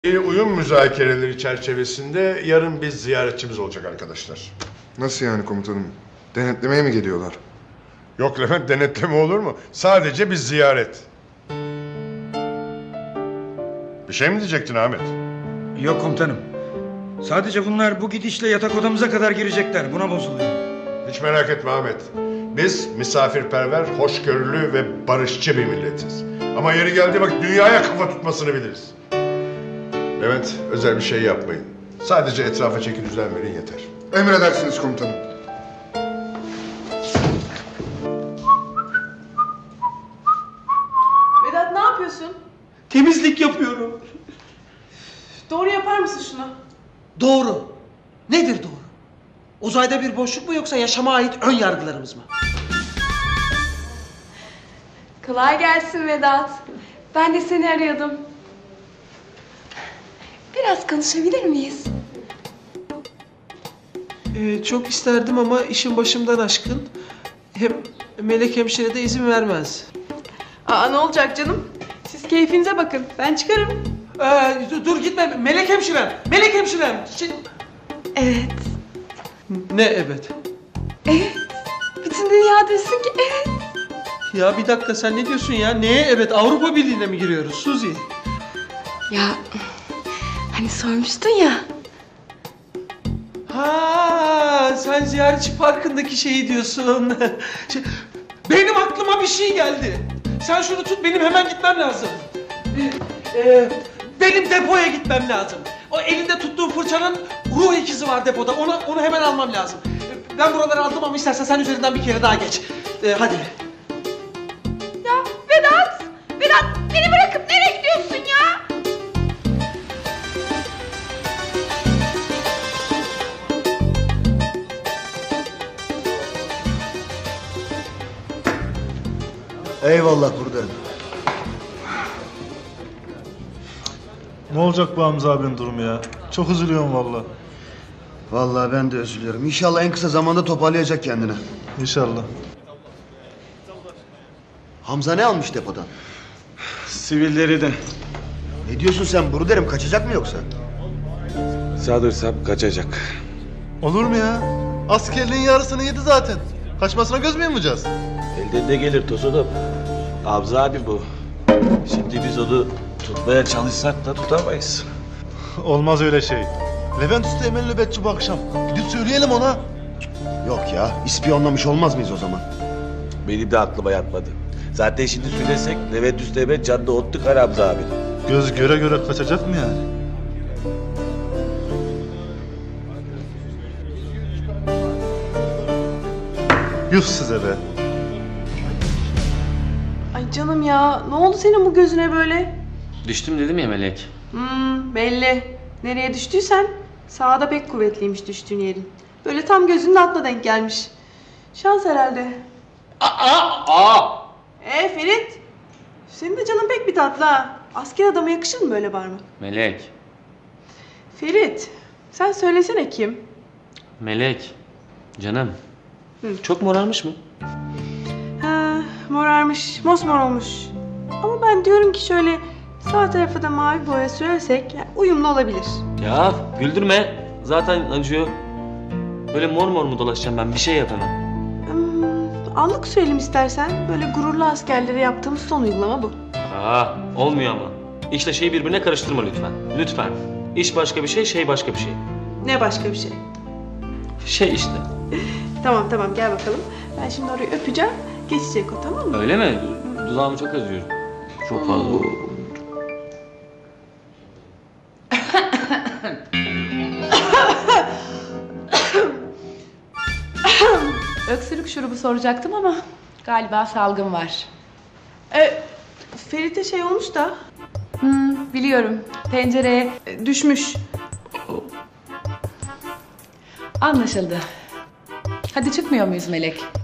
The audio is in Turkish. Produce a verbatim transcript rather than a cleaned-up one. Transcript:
Uyum müzakereleri çerçevesinde yarın bir ziyaretçimiz olacak arkadaşlar. Nasıl yani komutanım? Denetlemeye mi geliyorlar? Yok Levent, denetleme olur mu? Sadece bir ziyaret. Bir şey mi diyecektin Ahmet? Yok komutanım. Sadece bunlar bu gidişle yatak odamıza kadar girecekler. Buna bozuluyor. Hiç merak etme Ahmet. Biz misafirperver, hoşgörülü ve barışçı bir milletiz. Ama yeri geldiği vakit dünyaya kafa tutmasını biliriz. Levent, özel bir şey yapmayın. Sadece etrafa çeki düzen verin yeter. Emredersiniz komutanım. Vedat, ne yapıyorsun? Temizlik yapıyorum. Doğru yapar mısın şunu? Doğru. Nedir doğru? Uzayda bir boşluk mu yoksa yaşama ait ön yargılarımız mı? Kolay gelsin Vedat. Ben de seni arıyordum. Biraz konuşabilir miyiz? Ee, çok isterdim ama işin başımdan aşkın. Hem Melek hemşire de izin vermez. Aa, ne olacak canım? Siz keyfinize bakın. Ben çıkarım. Ee, dur, dur gitme. Melek hemşirem. Melek hemşirem. Şey... Evet. Ne evet? Evet. Bütün dünya desin ki evet. Ya bir dakika sen ne diyorsun ya? Neye evet? Avrupa Birliği'ne mi giriyoruz Suzi? Ya hani sormuştun ya. Ha, sen ziyaretçi parkındaki şeyi diyorsun. Şey, benim aklıma bir şey geldi. Sen şunu tut, benim hemen gitmem lazım. Ee, e, benim depoya gitmem lazım. O elinde tuttuğum fırçanın ruh ikizi var depoda. Onu onu hemen almam lazım. Ben buraları aldım ama istersen sen üzerinden bir kere daha geç. Ee, hadi. Ya Vedat! Vedat, beni bırakıp nereye gidiyorsun ya? Eyvallah burada. Ne olacak bu Hamza abinin durumu ya? Çok üzülüyorum vallahi. Vallahi ben de üzülüyorum. İnşallah en kısa zamanda toparlayacak kendini. İnşallah. Hamza ne almış depodan? Sivilleri de. Ne diyorsun sen Buru derim, kaçacak mı yoksa? Sanırsam kaçacak. Olur mu ya? Askerliğin yarısını yedi zaten. Kaçmasına göz mü yumacağız? Elden de gelir Tosunum. Hamza abi bu. Şimdi biz onu tutmaya çalışsak da tutamayız. Olmaz öyle şey. Levent Usta Emel nöbetçi bu akşam. Gidip söyleyelim ona. Yok ya, ispiyonlamış olmaz mıyız o zaman? Benim de aklıma yatmadı. Zaten şimdi söylesek Levent Üsteğmen canını ottu kar Hamza abi. Göz göre göre kaçacak mı yani? Yuh size be. Ay canım ya, ne oldu senin bu gözüne böyle? Düştüm dedim ya Melek. Hmm, belli. Nereye düştüysen sağda pek kuvvetliymiş düştüğün yerin. Böyle tam gözünün altına denk gelmiş. Şans herhalde. Aa! Aa! Ee Ferit, senin de canın pek bir tatlı ha. Asker adama yakışır mı böyle bağırmak? Melek. Ferit, sen söylesene kim? Melek. Canım. Hı. Çok morarmış mı? Ha, morarmış, mosmor olmuş. Ama ben diyorum ki şöyle sağ tarafa da mavi boya sürersek yani uyumlu olabilir. Ya güldürme. Zaten acıyor. Böyle mor mor mu dolaşacağım ben? Bir şey yap hemen. Hmm, anlık sürelim istersen. Böyle gururlu askerlere yaptığımız son uygulama bu. Aa, olmuyor ama. İşle şeyi birbirine karıştırma lütfen. Lütfen. İş başka bir şey, şey başka bir şey. Ne başka bir şey? Şey işte. Tamam tamam gel bakalım. Ben şimdi orayı öpeceğim. Geçecek o, tamam mı? Öyle mi? Dudağımı çok acıyor. Çok fazla. Öksürük şurubu soracaktım ama galiba salgın var. E, Ferit'e şey olmuş da Hmm, biliyorum. Pencereye e, düşmüş. anlaşıldı. Hadi çıkmıyor muyuz Melek?